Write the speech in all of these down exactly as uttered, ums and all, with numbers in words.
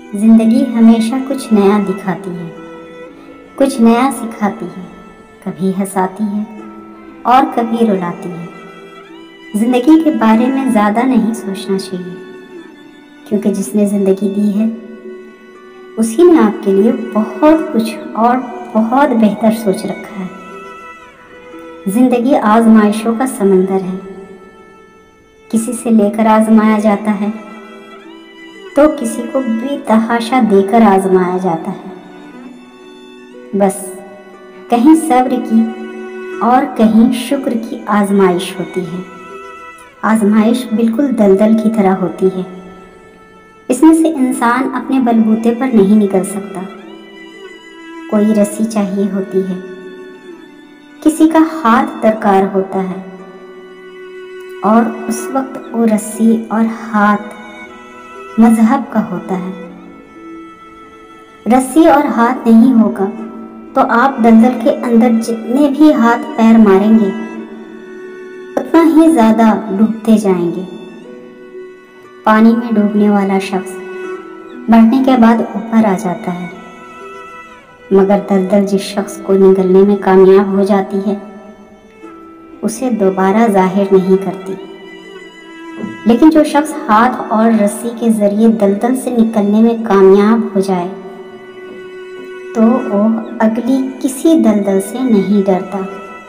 زندگی ہمیشہ کچھ نیا دکھاتی ہے، کچھ نیا سکھاتی ہے، کبھی ہنساتی ہے اور کبھی رلاتی ہے۔ زندگی کے بارے میں زیادہ نہیں سوچنا چاہیے، کیونکہ جس نے زندگی دی ہے اسی نے آپ کے لیے بہت کچھ اور بہت بہتر سوچ رکھا ہے۔ زندگی آزمائشوں کا سمندر ہے، کسی سے لے کر آزمایا جاتا ہے تو کسی کو بھی تحاشا دے کر آزمایا جاتا ہے۔ بس کہیں صبر کی اور کہیں شکر کی آزمائش ہوتی ہے۔ آزمائش بالکل دلدل کی طرح ہوتی ہے، اس میں سے انسان اپنے بلبوتے پر نہیں نکل سکتا۔ کوئی رسی چاہیے ہوتی ہے، کسی کا ہاتھ درکار ہوتا ہے، اور اس وقت وہ رسی اور ہاتھ مذہب کا ہوتا ہے۔ رسی اور ہاتھ نہیں ہوگا تو آپ دلدل کے اندر جتنے بھی ہاتھ پیر ماریں گے اتنا ہی زیادہ ڈوبتے جائیں گے۔ پانی میں ڈوبنے والا شخص مرنے کے بعد اوپر آ جاتا ہے، مگر دلدل جس شخص کو نگلنے میں کامیاب ہو جاتی ہے اسے دوبارہ ظاہر نہیں کرتی۔ لیکن جو شخص ہاتھ اور رسی کے ذریعے دلدل سے نکلنے میں کامیاب ہو جائے تو وہ اگلی کسی دلدل سے نہیں ڈرتا۔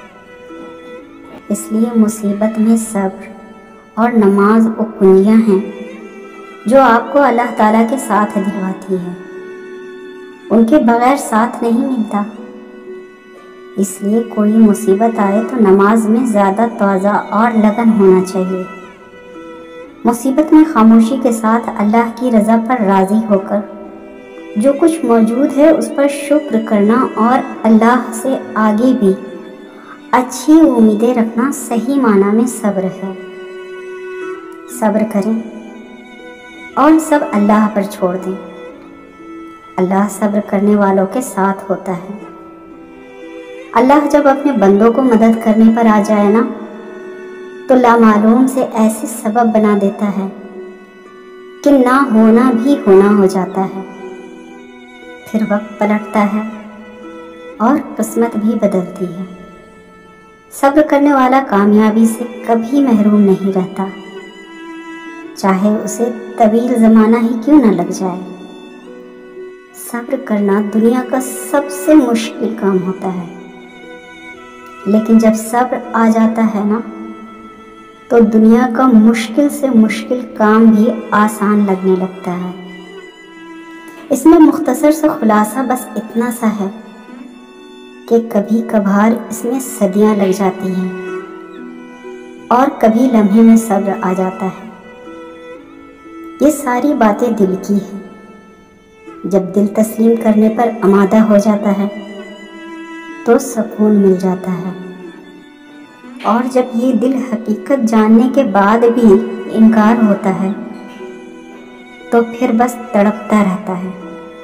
اس لیے مصیبت میں صبر اور نماز وہ کنجیاں ہیں جو آپ کو اللہ تعالیٰ کے ساتھ دلواتی ہے۔ ان کے بغیر ساتھ نہیں ملتا۔ اس لیے کوئی مصیبت آئے تو نماز میں زیادہ تواضع اور لگن ہونا چاہیے۔ مصیبت میں خاموشی کے ساتھ اللہ کی رضا پر راضی ہو کر جو کچھ موجود ہے اس پر شکر کرنا اور اللہ سے آگے بھی اچھی امیدیں رکھنا صحیح معنی میں صبر ہے۔ صبر کریں اور سب اللہ پر چھوڑ دیں۔ اللہ صبر کرنے والوں کے ساتھ ہوتا ہے۔ اللہ جب اپنے بندوں کو مدد کرنے پر آ جائے نا تو لامعلوم سے ایسے سبب بنا دیتا ہے کہ نہ ہونا بھی ہونا ہو جاتا ہے۔ پھر وقت پلٹتا ہے اور قسمت بھی بدلتی ہے۔ صبر کرنے والا کامیابی سے کبھی محروم نہیں رہتا، چاہے اسے طویل زمانہ ہی کیوں نہ لگ جائے۔ صبر کرنا دنیا کا سب سے مشکل کام ہوتا ہے، لیکن جب صبر آ جاتا ہے نا تو دنیا کا مشکل سے مشکل کام بھی آسان لگنے لگتا ہے۔ اس میں مختصر سا خلاصہ بس اتنا سا ہے کہ کبھی کبھار اس میں صدیاں لگ جاتی ہیں اور کبھی لمحے میں صبر آ جاتا ہے۔ یہ ساری باتیں دل کی ہیں۔ جب دل تسلیم کرنے پر آمادہ ہو جاتا ہے تو سکون مل جاتا ہے، اور جب یہ دل حقیقت جاننے کے بعد بھی انکار ہوتا ہے تو پھر بس تڑپتا رہتا ہے۔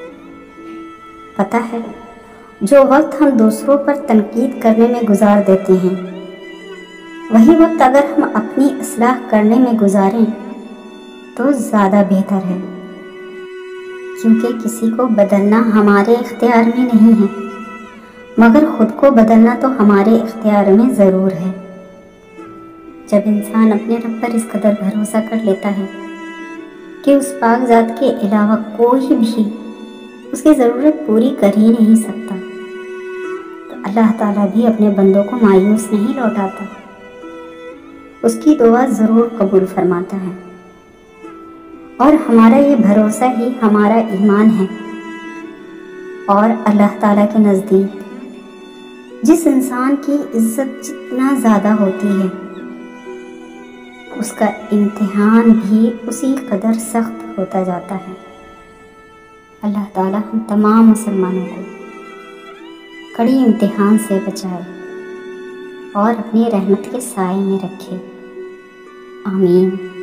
پتہ ہے، جو وقت ہم دوسروں پر تنقید کرنے میں گزار دیتے ہیں وہی وقت اگر ہم اپنی اصلاح کرنے میں گزاریں تو زیادہ بہتر ہے، کیونکہ کسی کو بدلنا ہمارے اختیار میں نہیں ہے، مگر خود کو بدلنا تو ہمارے اختیار میں ضرور ہے۔ جب انسان اپنے رب پر اس قدر بھروسہ کر لیتا ہے کہ اس پاک ذات کے علاوہ کوئی بھی اس کی ضرورت پوری کر ہی نہیں سکتا، تو اللہ تعالیٰ بھی اپنے بندوں کو مایوس نہیں لوٹاتا، اس کی دعا ضرور قبول فرماتا ہے۔ اور ہمارا یہ بھروسہ ہی ہمارا ایمان ہے، اور اللہ تعالیٰ کے نزدیک جس انسان کی عزت جتنا زیادہ ہوتی ہے اس کا امتحان بھی اسی قدر سخت ہوتا جاتا ہے۔ اللہ تعالیٰ ہم تمام مسلمانوں کو کڑی امتحان سے بچائے اور اپنی رحمت کے سائے میں رکھے۔ آمین۔